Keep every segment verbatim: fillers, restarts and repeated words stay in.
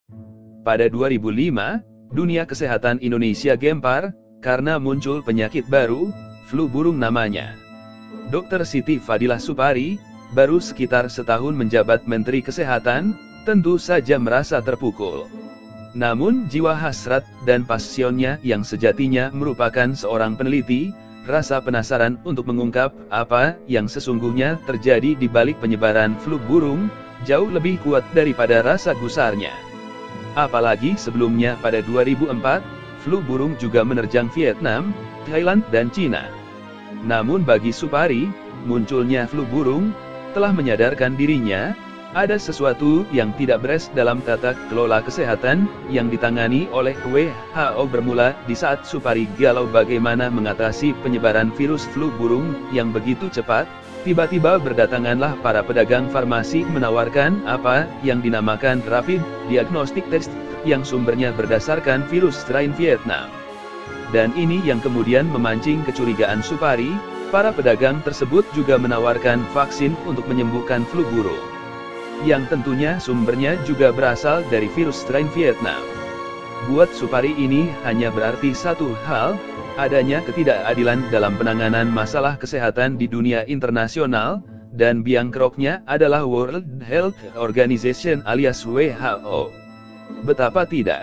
Pada dua ribu lima, dunia kesehatan Indonesia gempar, karena muncul penyakit baru, flu burung namanya. dokter Siti Fadilah Supari, baru sekitar setahun menjabat Menteri Kesehatan, tentu saja merasa terpukul. Namun jiwa hasrat dan pasionnya yang sejatinya merupakan seorang peneliti, rasa penasaran untuk mengungkap apa yang sesungguhnya terjadi di balik penyebaran flu burung, jauh lebih kuat daripada rasa gusarnya. Apalagi sebelumnya pada dua ribu empat, flu burung juga menerjang Vietnam, Thailand dan Cina. Namun bagi Supari, munculnya flu burung telah menyadarkan dirinya ada sesuatu yang tidak beres dalam tata kelola kesehatan yang ditangani oleh W H O. Bermula di saat Supari galau bagaimana mengatasi penyebaran virus flu burung yang begitu cepat, tiba-tiba berdatanganlah para pedagang farmasi menawarkan apa yang dinamakan Rapid Diagnostic Test yang sumbernya berdasarkan virus strain Vietnam. Dan ini yang kemudian memancing kecurigaan Supari. Para pedagang tersebut juga menawarkan vaksin untuk menyembuhkan flu burung, yang tentunya sumbernya juga berasal dari virus strain Vietnam. Buat Supari ini hanya berarti satu hal, adanya ketidakadilan dalam penanganan masalah kesehatan di dunia internasional, dan biang keroknya adalah World Health Organization alias W H O. Betapa tidak?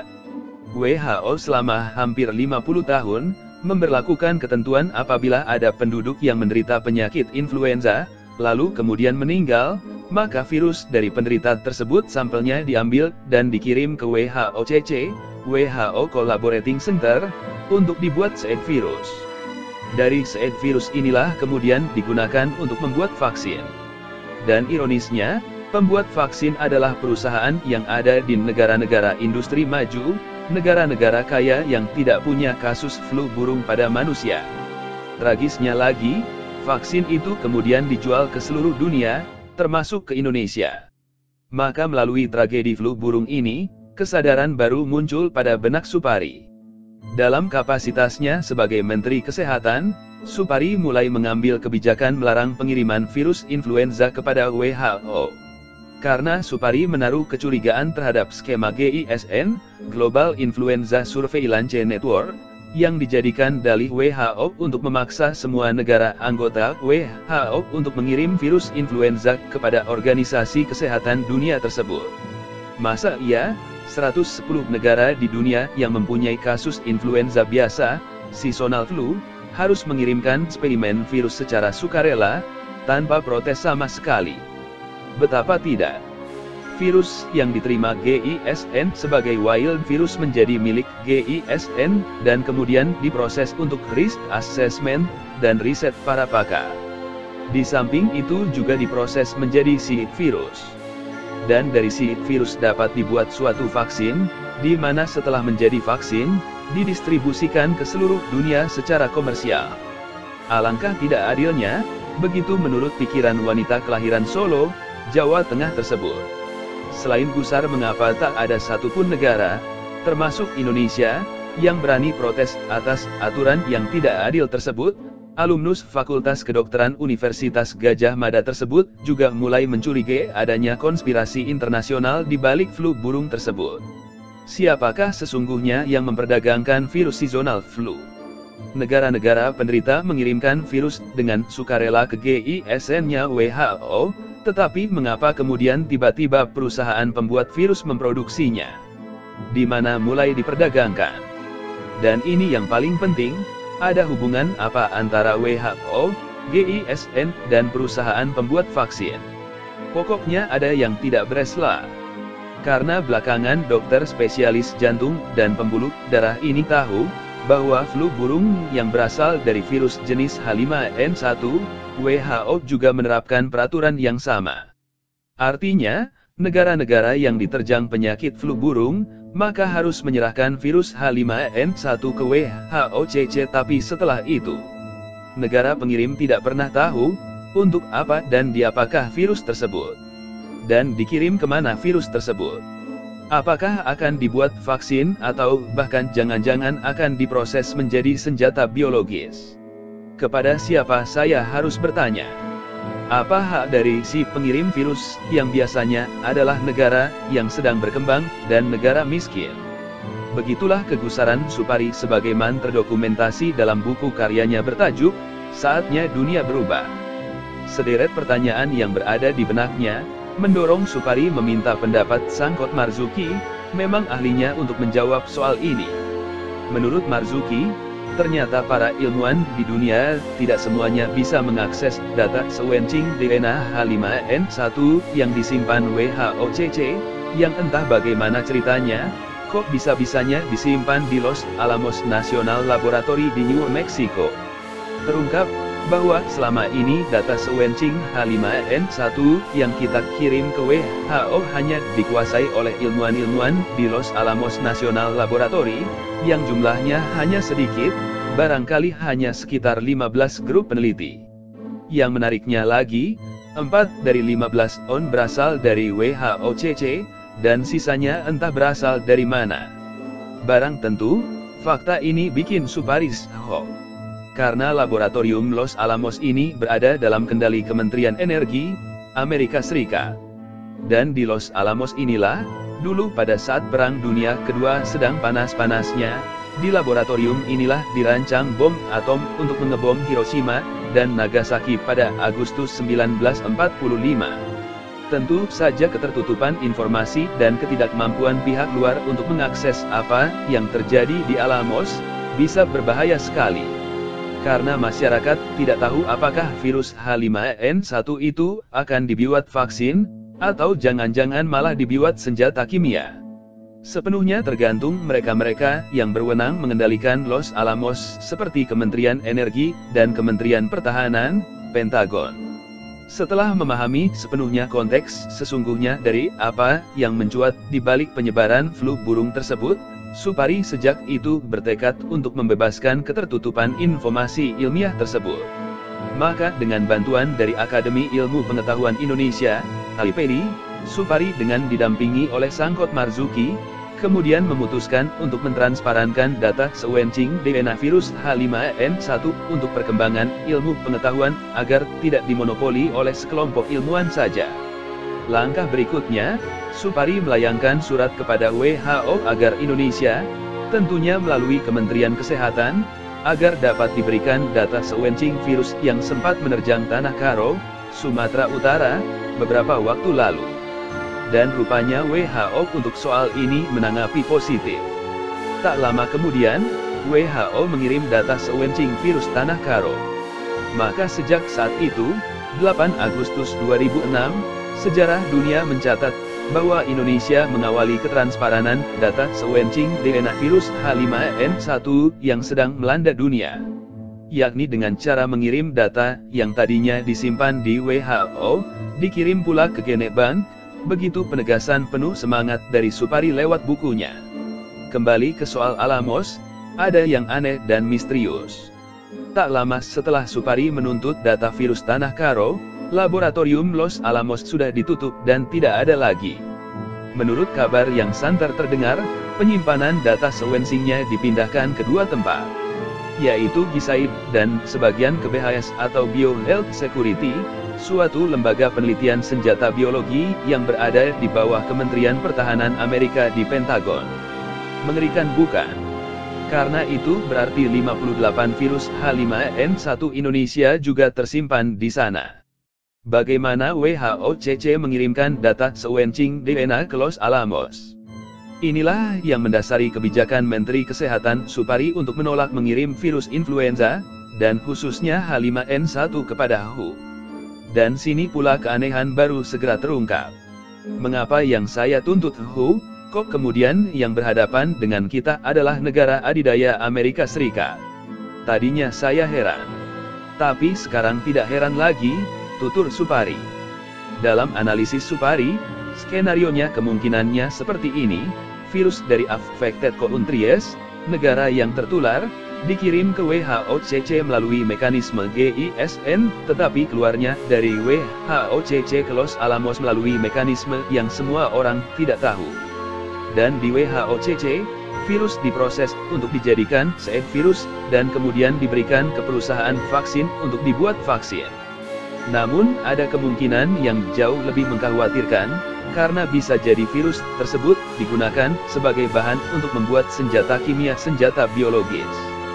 W H O selama hampir lima puluh tahun, memberlakukan ketentuan apabila ada penduduk yang menderita penyakit influenza, lalu kemudian meninggal, maka virus dari penderita tersebut sampelnya diambil dan dikirim ke W H O C C, W H O Collaborating Center, untuk dibuat seed virus. Dari seed virus inilah kemudian digunakan untuk membuat vaksin. Dan ironisnya, pembuat vaksin adalah perusahaan yang ada di negara-negara industri maju, negara-negara kaya yang tidak punya kasus flu burung pada manusia. Tragisnya lagi, vaksin itu kemudian dijual ke seluruh dunia, termasuk ke Indonesia. Maka melalui tragedi flu burung ini, kesadaran baru muncul pada benak Supari. Dalam kapasitasnya sebagai Menteri Kesehatan, Supari mulai mengambil kebijakan melarang pengiriman virus influenza kepada W H O. Karena Supari menaruh kecurigaan terhadap skema G I S N, Global Influenza Surveillance Network, yang dijadikan dalih W H O untuk memaksa semua negara anggota W H O untuk mengirim virus influenza kepada organisasi kesehatan dunia tersebut. Masa iya, seratus sepuluh negara di dunia yang mempunyai kasus influenza biasa, seasonal flu, harus mengirimkan spesimen virus secara sukarela, tanpa protes sama sekali? Betapa tidak? Virus yang diterima G I S N sebagai wild virus menjadi milik G I S N, dan kemudian diproses untuk risk assessment dan riset para pakar. Di samping itu juga diproses menjadi seed virus. Dan dari seed virus dapat dibuat suatu vaksin, di mana setelah menjadi vaksin, didistribusikan ke seluruh dunia secara komersial. Alangkah tidak adilnya, begitu menurut pikiran wanita kelahiran Solo, Jawa Tengah tersebut. Selain gusar mengapa tak ada satupun negara, termasuk Indonesia, yang berani protes atas aturan yang tidak adil tersebut. Alumnus Fakultas Kedokteran Universitas Gadjah Mada tersebut juga mulai mencurigai adanya konspirasi internasional di balik flu burung tersebut. Siapakah sesungguhnya yang memperdagangkan virus seasonal flu? Negara-negara penderita mengirimkan virus dengan sukarela ke G I S N-nya W H O, tetapi mengapa kemudian tiba-tiba perusahaan pembuat virus memproduksinya? Di mana mulai diperdagangkan? Dan ini yang paling penting, ada hubungan apa antara W H O, G I S N, dan perusahaan pembuat vaksin? Pokoknya ada yang tidak beres lah. Karena belakangan dokter spesialis jantung dan pembuluh darah ini tahu, bahwa flu burung yang berasal dari virus jenis H lima N satu, W H O juga menerapkan peraturan yang sama. Artinya, negara-negara yang diterjang penyakit flu burung, maka harus menyerahkan virus H lima N satu ke W H O C C. Tapi setelah itu, negara pengirim tidak pernah tahu, untuk apa dan diapakah virus tersebut. Dan dikirim kemana virus tersebut. Apakah akan dibuat vaksin atau bahkan jangan-jangan akan diproses menjadi senjata biologis? Kepada siapa saya harus bertanya? Apa hak dari si pengirim virus, yang biasanya adalah negara yang sedang berkembang, dan negara miskin? Begitulah kegusaran Supari sebagaimana terdokumentasi dalam buku karyanya bertajuk, Saatnya Dunia Berubah. Sederet pertanyaan yang berada di benaknya, mendorong Supari meminta pendapat Sangkot Marzuki, memang ahlinya untuk menjawab soal ini. Menurut Marzuki, ternyata para ilmuwan di dunia tidak semuanya bisa mengakses data sequencing D N A H lima N satu yang disimpan W H O C C, yang entah bagaimana ceritanya, kok bisa-bisanya disimpan di Los Alamos National Laboratory di New Mexico. Terungkap bahwa selama ini data sequencing H lima N satu yang kita kirim ke W H O hanya dikuasai oleh ilmuwan-ilmuwan di Los Alamos National Laboratory, yang jumlahnya hanya sedikit, barangkali hanya sekitar lima belas grup peneliti. Yang menariknya lagi, empat dari lima belas on berasal dari W H O C C, dan sisanya entah berasal dari mana. Barang tentu, fakta ini bikin Supari shock. Karena laboratorium Los Alamos ini berada dalam kendali Kementerian Energi, Amerika Serikat. Dan di Los Alamos inilah, dulu pada saat Perang Dunia Kedua sedang panas-panasnya, di laboratorium inilah dirancang bom atom untuk mengebom Hiroshima dan Nagasaki pada Agustus seribu sembilan ratus empat puluh lima. Tentu saja ketertutupan informasi dan ketidakmampuan pihak luar untuk mengakses apa yang terjadi di Alamos, bisa berbahaya sekali. Karena masyarakat tidak tahu apakah virus H lima N satu itu akan dibuat vaksin, atau jangan-jangan malah dibuat senjata kimia. Sepenuhnya tergantung mereka-mereka yang berwenang mengendalikan Los Alamos seperti Kementerian Energi dan Kementerian Pertahanan, Pentagon. Setelah memahami sepenuhnya konteks sesungguhnya dari apa yang mencuat di balik penyebaran flu burung tersebut, Supari sejak itu bertekad untuk membebaskan ketertutupan informasi ilmiah tersebut. Maka dengan bantuan dari Akademi Ilmu Pengetahuan Indonesia, A I P I, Supari dengan didampingi oleh Sangkot Marzuki, kemudian memutuskan untuk mentransparankan data sequencing D N A virus H lima N satu untuk perkembangan ilmu pengetahuan agar tidak dimonopoli oleh sekelompok ilmuwan saja. Langkah berikutnya, Supari melayangkan surat kepada W H O agar Indonesia, tentunya melalui Kementerian Kesehatan, agar dapat diberikan data sequencing virus yang sempat menerjang Tanah Karo, Sumatera Utara, beberapa waktu lalu. Dan rupanya W H O untuk soal ini menanggapi positif. Tak lama kemudian, W H O mengirim data sequencing virus Tanah Karo. Maka sejak saat itu, delapan Agustus dua ribu enam, sejarah dunia mencatat bahwa Indonesia mengawali ketransparanan data sequencing D N A virus H lima N satu yang sedang melanda dunia. Yakni dengan cara mengirim data yang tadinya disimpan di W H O, dikirim pula ke Genebank. Begitu penegasan penuh semangat dari Supari lewat bukunya. Kembali ke soal Alamos, ada yang aneh dan misterius. Tak lama setelah Supari menuntut data virus Tanah Karo, laboratorium Los Alamos sudah ditutup dan tidak ada lagi. Menurut kabar yang santer terdengar, penyimpanan data sequencingnya dipindahkan ke dua tempat, yaitu Gisaid dan sebagian ke B H S atau Biohealth Security, suatu lembaga penelitian senjata biologi yang berada di bawah Kementerian Pertahanan Amerika di Pentagon. Mengerikan bukan? Karena itu berarti lima puluh delapan virus H lima N satu Indonesia juga tersimpan di sana. Bagaimana W H O C C mengirimkan data sequencing D N A ke Los Alamos? Inilah yang mendasari kebijakan Menteri Kesehatan Supari untuk menolak mengirim virus influenza, dan khususnya H lima N satu kepada W H O. Dan sini pula keanehan baru segera terungkap. Mengapa yang saya tuntut W H O, kok kemudian yang berhadapan dengan kita adalah negara adidaya Amerika Serikat? Tadinya saya heran. Tapi sekarang tidak heran lagi, tutur Supari. Dalam analisis Supari, skenarionya kemungkinannya seperti ini, virus dari affected countries, negara yang tertular, dikirim ke W H O C C melalui mekanisme G I S N, tetapi keluarnya dari W H O C C ke Los Alamos melalui mekanisme yang semua orang tidak tahu. Dan di W H O C C, virus diproses untuk dijadikan seed virus, dan kemudian diberikan ke perusahaan vaksin untuk dibuat vaksin. Namun, ada kemungkinan yang jauh lebih mengkhawatirkan, karena bisa jadi virus tersebut digunakan sebagai bahan untuk membuat senjata kimia senjata biologis.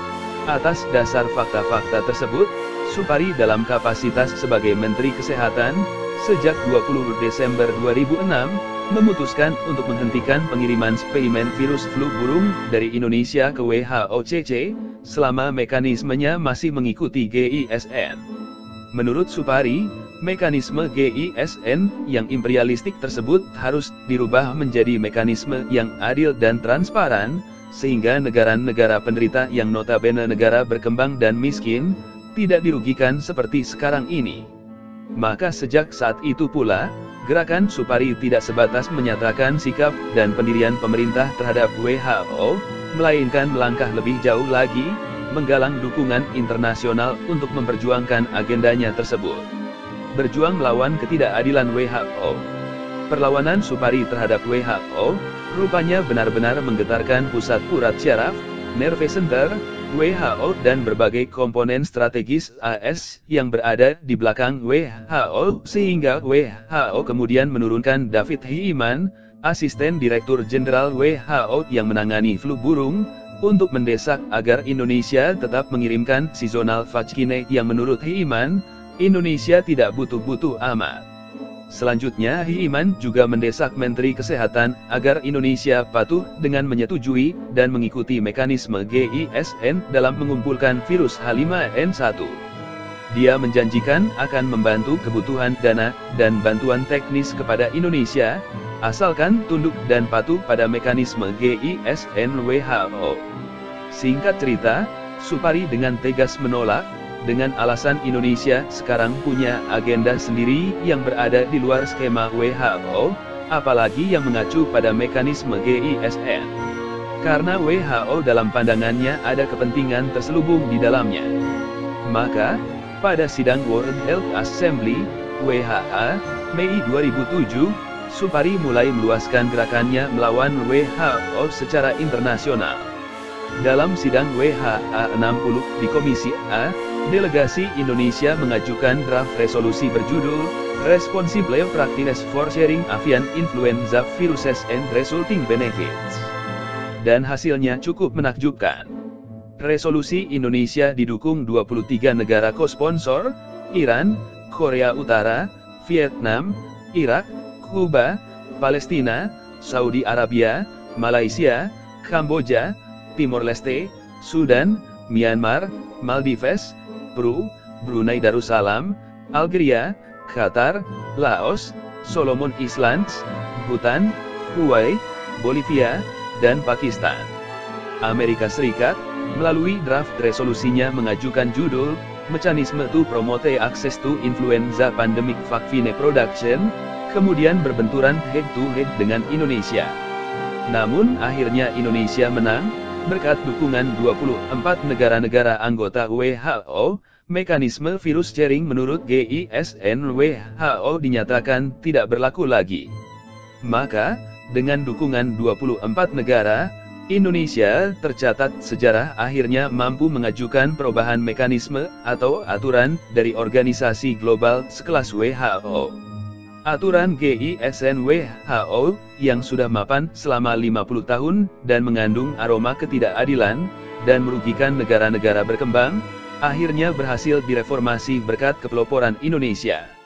Atas dasar fakta-fakta tersebut, Supari dalam kapasitas sebagai Menteri Kesehatan, sejak dua puluh Desember dua ribu enam, memutuskan untuk menghentikan pengiriman spesimen virus flu burung dari Indonesia ke W H O C C, selama mekanismenya masih mengikuti G I S N. Menurut Supari, mekanisme G I S N yang imperialistik tersebut harus dirubah menjadi mekanisme yang adil dan transparan, sehingga negara-negara penderita yang notabene negara berkembang dan miskin, tidak dirugikan seperti sekarang ini. Maka sejak saat itu pula, gerakan Supari tidak sebatas menyatakan sikap dan pendirian pemerintah terhadap W H O, melainkan melangkah lebih jauh lagi, menggalang dukungan internasional untuk memperjuangkan agendanya tersebut. Berjuang melawan ketidakadilan W H O. Perlawanan Supari terhadap W H O, rupanya benar-benar menggetarkan pusat urat syaraf, nerve center, W H O dan berbagai komponen strategis A S yang berada di belakang W H O, sehingga W H O kemudian menurunkan David Heimann, asisten Direktur Jenderal W H O yang menangani flu burung, untuk mendesak agar Indonesia tetap mengirimkan seasonal vaccine yang menurut Heimann, Indonesia tidak butuh-butuh amat. Selanjutnya Heimann juga mendesak Menteri Kesehatan agar Indonesia patuh dengan menyetujui dan mengikuti mekanisme G I S N dalam mengumpulkan virus H lima N satu. Dia menjanjikan akan membantu kebutuhan dana dan bantuan teknis kepada Indonesia, asalkan tunduk dan patuh pada mekanisme G I S N W H O. Singkat cerita, Supari dengan tegas menolak, dengan alasan Indonesia sekarang punya agenda sendiri yang berada di luar skema W H O, apalagi yang mengacu pada mekanisme G I S N. Karena W H O dalam pandangannya ada kepentingan terselubung di dalamnya. Maka, pada sidang World Health Assembly, W H A, Mei dua ribu tujuh, Supari mulai meluaskan gerakannya melawan W H O secara internasional. Dalam sidang W H A enam puluh di Komisi A, delegasi Indonesia mengajukan draft resolusi berjudul Responsible Practices for Sharing Avian Influenza Viruses and Resulting Benefits. Dan hasilnya cukup menakjubkan. Resolusi Indonesia didukung dua puluh tiga negara kosponsor, Iran, Korea Utara, Vietnam, Irak, Kuba, Palestina, Saudi Arabia, Malaysia, Kamboja, Timor Leste, Sudan, Myanmar, Maldives, Peru, Brunei Darussalam, Algeria, Qatar, Laos, Solomon Islands, Bhutan, Kuwait, Bolivia, dan Pakistan. Amerika Serikat, melalui draft resolusinya mengajukan judul, Mechanism to Promote Access to Influenza Pandemic Vaccine Production, kemudian berbenturan head-to-head dengan Indonesia. Namun akhirnya Indonesia menang, berkat dukungan dua puluh empat negara-negara anggota W H O, mekanisme virus sharing menurut G I S N W H O dinyatakan tidak berlaku lagi. Maka, dengan dukungan dua puluh empat negara, Indonesia tercatat sejarah akhirnya mampu mengajukan perubahan mekanisme atau aturan dari organisasi global sekelas W H O. Aturan G I S N W H O, yang sudah mapan selama lima puluh tahun, dan mengandung aroma ketidakadilan, dan merugikan negara-negara berkembang, akhirnya berhasil direformasi berkat kepeloporan Indonesia.